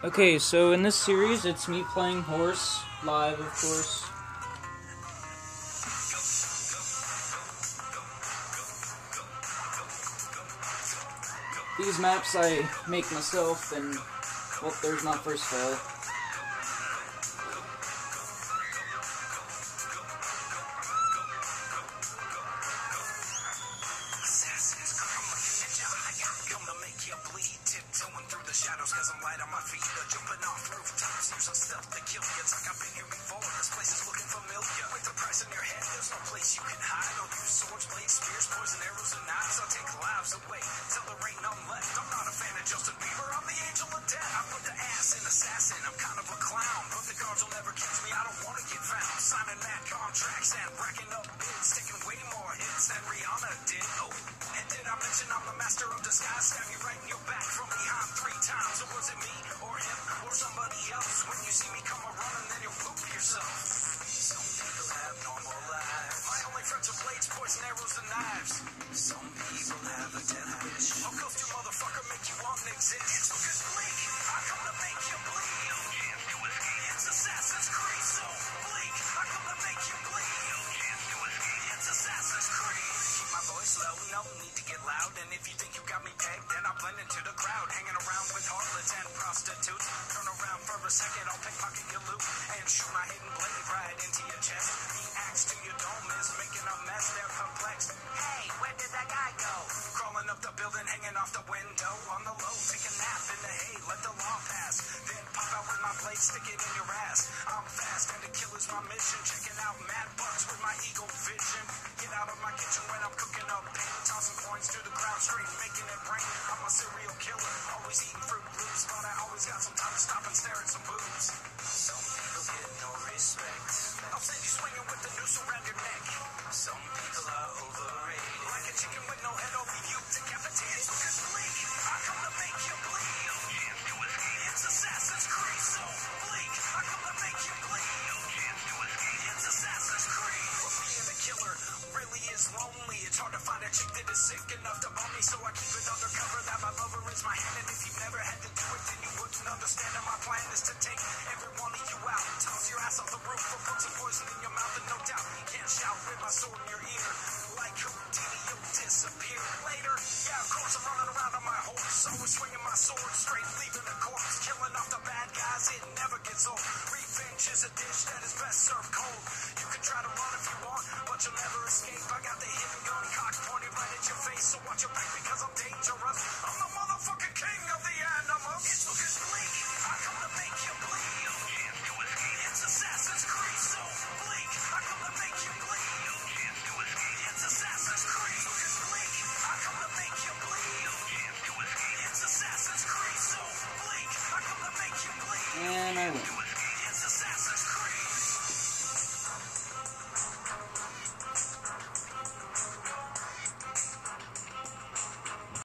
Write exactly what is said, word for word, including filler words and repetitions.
Okay, so in this series, it's me playing horse, live, of course. These maps I make myself, and, well, there's my first fail. Tiptoeing through the shadows cause I'm light on my feet. Or jumping off rooftops, using stealth to kill you. It's like I've been here before, this place is looking familiar. With the price in your head, there's no place you can hide. I'll use swords, blades, spears, poison arrows, and knives. I'll take lives away till there ain't none left. I'm not a fan of Justin Bieber, I'm the angel of death. I put the ass in assassin, I'm kind of a clown. But the guards will never catch me, I don't want to get found. Signing mad contracts and racking up bids. Taking way more hits than Rihanna did. Oh, and did I mention I'm the master of disguise? Stab you right in your back from behind three times. So was it me, or him, or somebody else? When you see me come a-running, then you'll poop yourself. Some people have normal lives. My only friends are blades, poison arrows, and knives. Some people have a death wish. I'll ghost you, motherfucker, make you want to exist. It's because bleak, I come to make you bleed. No chance to escape. It's Assassin's Creed, so bleak, I come to make you bleed. No chance to escape. It's Assassin's Creed. Keep my voice low, no need to get loud. And if you think you got me pegged, then I'll blend into the crowd. Hanging around with harlots and prostitutes. Turn around for a second, I'll pickpocket your loot and shoot my hidden blade right into your chest. The axe to your dome is making a mess. They're perplexed. Hey, where did that guy go? Crawling up the building, hanging off the window. On the low, take a nap in the hay, let the law pass. Then pop out with my blade, stick it in your ass. I'm fast and to kill is my mission. Checking out mad bugs with my eagle vision. Get out of my kitchen when I'm cooking up pain. Tossing points to the crowd straight, making it rain. I'm a serial killer, always eating fruit loops. But I always got some time to stop and stare at some boobs. Some people get no respect. I'll send you swinging with the noose around your neck. Some people are overrated. Like a chicken with no head, I'll leave you decapitated. So just bleak, I come to make you bleed. No chance to escape. It's Assassin's Creed, so bleak, I come to make you bleed. No chance to escape. It's Assassin's Creed. But being a killer really is lonely. It's hard to find a chick that is sick enough to bone me, so I keep it undercover that my lover is my hand. And if you've never had to do it, then you wouldn't understand. And my plan is to take every one of you out, toss your ass off the roof, or put some poison in your mouth, and no doubt you can't shout with my sword in your ear. Like Houdini, you'll disappear later. Yeah, of course I'm running around on my horse, always swinging my sword straight, leaving a corpse, killing off the bad guys. It never gets old. Revenge is a dish that is best served cold. You can try to run if you want, but you'll never escape. I got the hidden gun cocked, pointed right at your face, so watch your back because I'm dangerous.